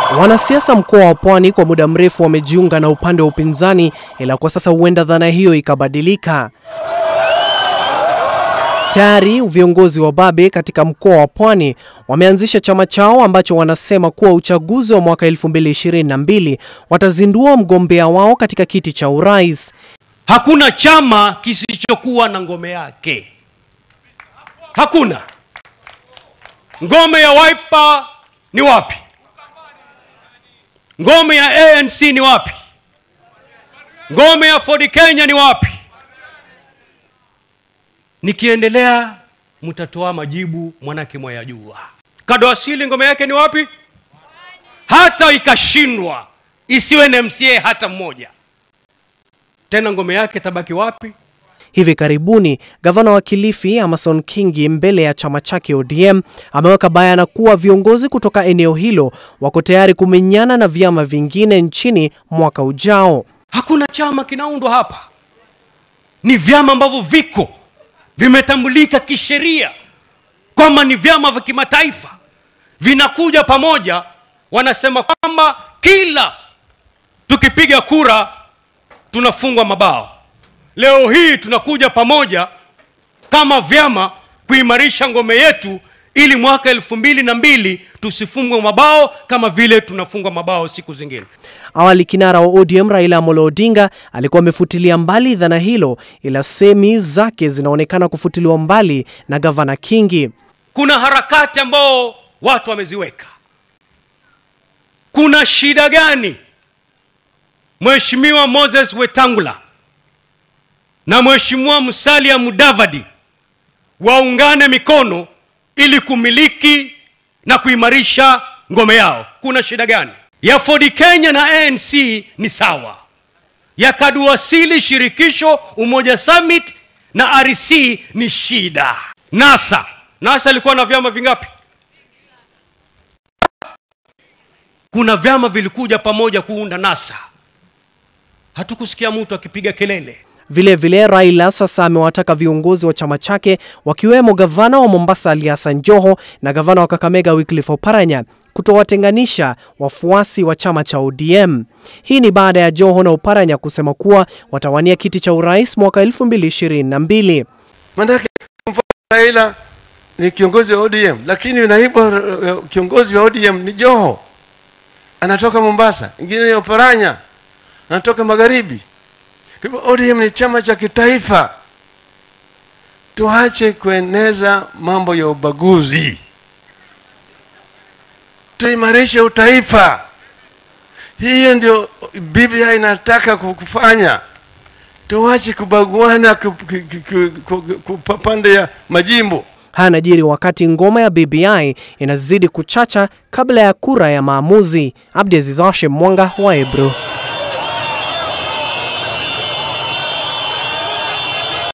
Wanasiasa mkoa wa Pwani kwa muda mrefu wamejiunga na upande wa upinzani, ila kwa sasa huenda dhana hiyo ikabadilika. Tayari viongozi wa babe katika mkoa wa Pwani wameanzisha chama chao ambacho wanasema kuwa uchaguzi wa mwaka 2022 watazindua mgombea wao katika kiti cha urais. Hakuna chama kisichokuwa na ngome yake. Hakuna. Ngome ya Wiper ni wapi? Ngome ya ANC ni wapi? Ngome ya Ford Kenya ni wapi? Nikiendelea mtatoa majibu mwanake mwayajua. Kado asili ngome yake ni wapi? Hata ikashindwa isiwe na MCA hata mmoja, tena ngome yake tabaki wapi? Hivi karibuni Gavana wa Kilifi Amason Kingi mbele ya chama chake ODM ameweka bayana kuwa viongozi kutoka eneo hilo wako tayari kumenyana na vyama vingine nchini mwaka ujao. Hakuna chama kinaundwa hapa. Ni vyama ambavyo viko vimetambulika kisheria kwamba ni vyama vya kimataifa, vinakuja pamoja, wanasema kwamba kila tukipiga kura tunafungwa mabao. Leo hii tunakuja pamoja kama vyama kuimarisha ngome yetu ili mwaka 2002 tusifungwe mabao kama vile tunafungwa mabao siku zingine. Awali Kinara wa ODM Raila Amolo Odinga alikuwa amefutilia mbali dhana hilo, ila semi zake zinaonekana kufutiliwa mbali na Gavana Kingi. Kuna harakati ambao watu wameziweka. Kuna shida gani Mheshimiwa Moses Wetangula na Mheshimiwa Musalia Mudavadi waungane mikono ili kumiliki na kuimarisha ngome yao? Kuna shida gani? Ya Ford Kenya na ANC ni sawa. Ya Kaduasili, Shirikisho, Umoja Summit na RC ni shida. NASA ilikuwa na vyama vingapi? Kuna vyama vilikuja pamoja kuunda NASA. Hatukusikia mtu akipiga kelele. Vile Raila sasa amewataka viongozi wa chama chake wakiwemo Gavana wa Mombasa Alisema na Gavana wa Kakamega Wycliffe Oparanya kutowatenganisha wafuasi wa chama cha ODM. Hii ni baada ya Joho na Oparanya kusema kuwa watawania kiti cha urais mwaka 2022. Mandaki Raila ni kiongozi wa ODM, lakini naibu kiongozi wa ODM ni Joho, anatoka Mombasa, ingine ni Oparanya anatoka magharibi. Kwa ODM ni chama cha kitaifa. Tuache kueneza mambo ya ubaguzi, tuimarishe utaifa. Hiyo ndio Biblia inataka kufanya. Tuache kubaguana pande ya majimbo. Hanajiri wakati ngoma ya BBI inazidi kuchacha kabla ya kura ya maamuzi. Abdiaziz Mwanga wa Ebro.